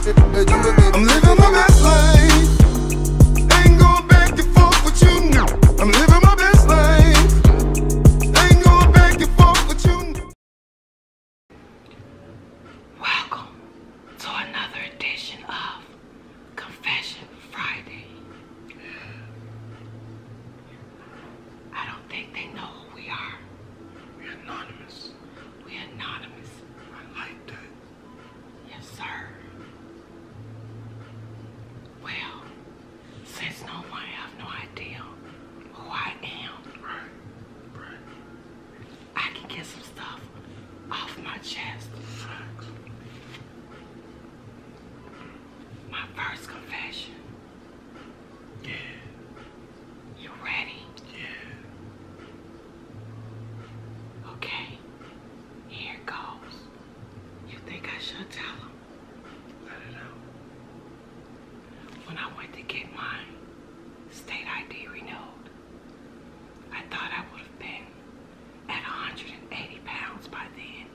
I'm living my best life. Ain't going back and forth with you now. I'm living my best life. Ain't going back and forth with you now. Welcome to another edition of Confession Friday. I don't think they know who we are. We're anonymous. We're anonymous. I like that. Yes, sir. Well, since no one have no idea who I am, Right. I can get some stuff off my chest. Facts. My first confession. Yeah. You ready? Yeah. Okay. Here it goes. You think I should tell them? Let it out. When I went to get my state ID renewed, I thought I would have been at 180 pounds by then.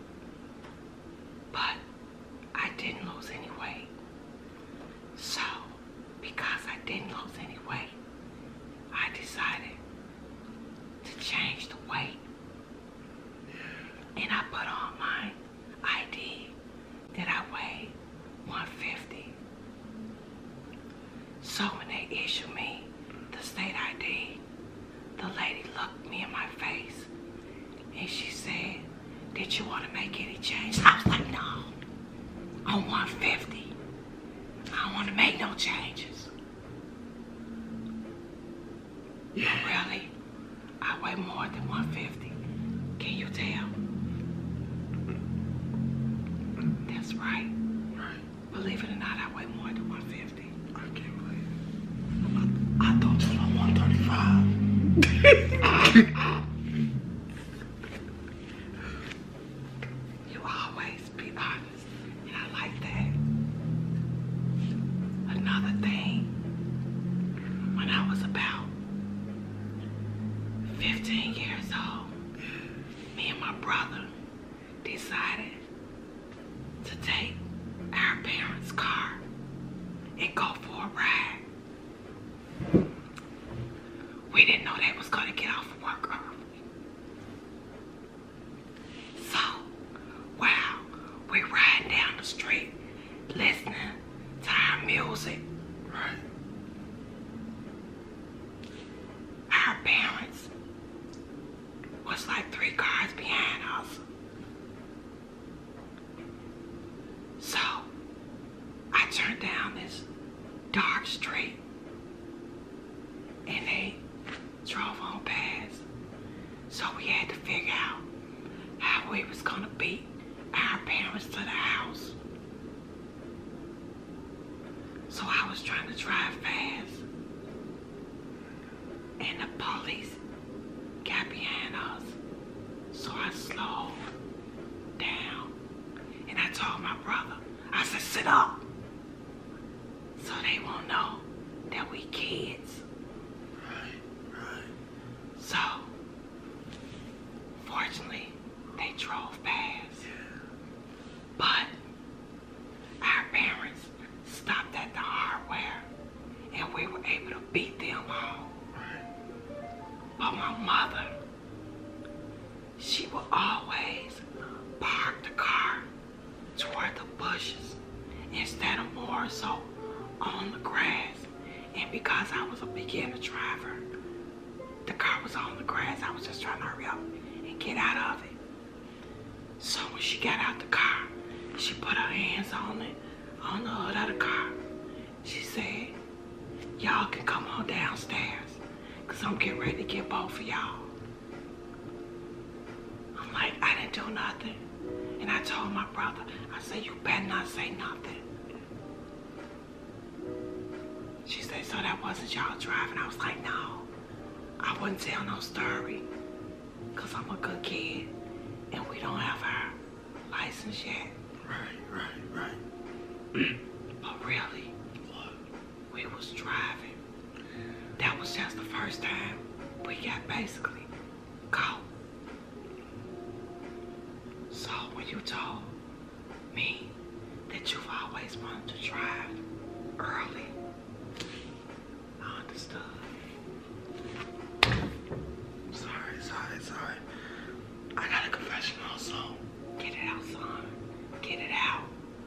But I didn't lose any weight. So, because I didn't lose any weight, I decided to change the weight. And I put on my ID that I weighed 150. So when they issued me the state ID, the lady looked me in my face and she said, "Did you want to make any changes?" I was like, "No, I'm 150. I don't want to make no changes." Yeah. Really? I weigh more than 150. Can you tell? That's right. Right. Believe it or not, I weigh more than 150. I can't believe it. I thought you were 135. You always be honest, and I like that. Another thing, when I was about 15 years old, me and my brother decided to take our parents' car and go for a ride. We didn't know they was gonna get off of work early. So, while we riding down the street, listening to our music, Right. our parents was like 3 cars behind us. So, I turned down this dark street and they drove on past. So we had to figure out how we was gonna beat our parents to the house. So I was trying to drive fast and the police got behind us. So I slowed down and I told my brother, I said, "Sit up, so they won't know that we kids." Right. So, fortunately, they drove past. Yeah. But our parents stopped at the hardware and we were able to beat them home. Right. But my mother, she would always park the car toward the bushes instead of more so on the grass. And because I was a beginner driver, the car was on the grass. I was just trying to hurry up and get out of it. So when she got out the car, she put her hands on it, on the hood of the car. She said, "Y'all can come on downstairs, because I'm getting ready to get both of y'all." I'm like, I didn't do nothing. And I told my brother, I said, "You better not say nothing." She said, "So that wasn't y'all driving?" I was like, "No, I wouldn't tell no story, because I'm a good kid and we don't have our license yet." Right. But really, we was driving. That was just the first time we got basically caught. So when you told me that you you've always wanted to drive early. I understood. Sorry. I got a confession also. Get it out, son. Get it out.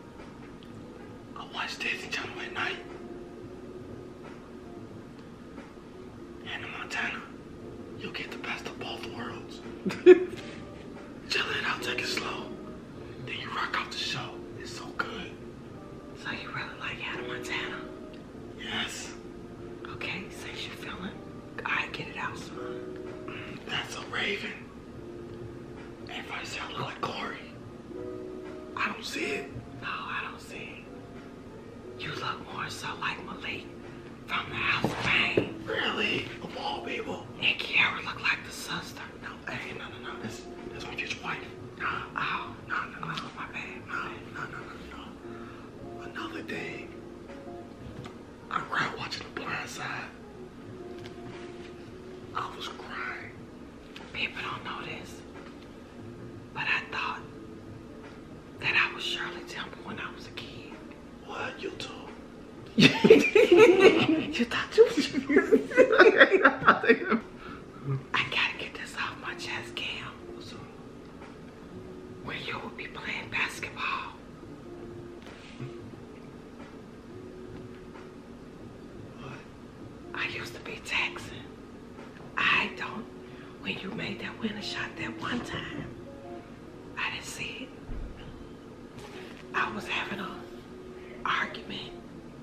I watched Disney Channel at night. And in Montana, you'll get the best of both worlds. Chill it out, take it slow. Then you rock out the show. It's so good. So you really like Hannah Montana? Yes. Okay, since you're feeling, alright, get it out, son. That's a raven. Everybody say I look like Corey. I don't see it. No, I don't see it. You look more so like Malik from the House of Pain. Really? Of all people? And Kiara look like the sister. No, hey, no. That's my future wife. No, my bad. No. Another thing. I cried watching The Blind Side. I was crying. People don't know this, but I thought that I was Shirley Temple when I was a kid. What? You too? You thought you was I gotta get this off my chest, Cam. When you would be playing basketball. What? I used to be Texan. I don't. When you made that winner shot that one time, I didn't see it. I was having an argument.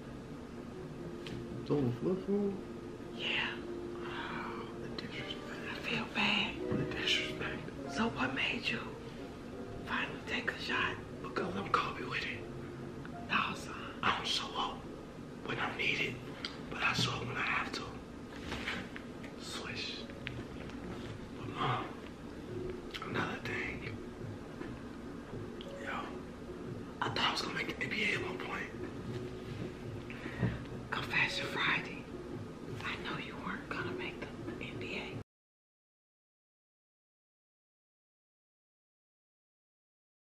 It's on the flip phone? Yeah. Oh, the disrespect. I feel bad. The disrespect. So what made you finally take a shot? Because I'm Kobe with it. No, son. I don't show up when I'm needed, but I show up when I have to. Swish. But Mom, another thing. Yo, I thought I was gonna make the NBA at one point. Confession Friday. I know you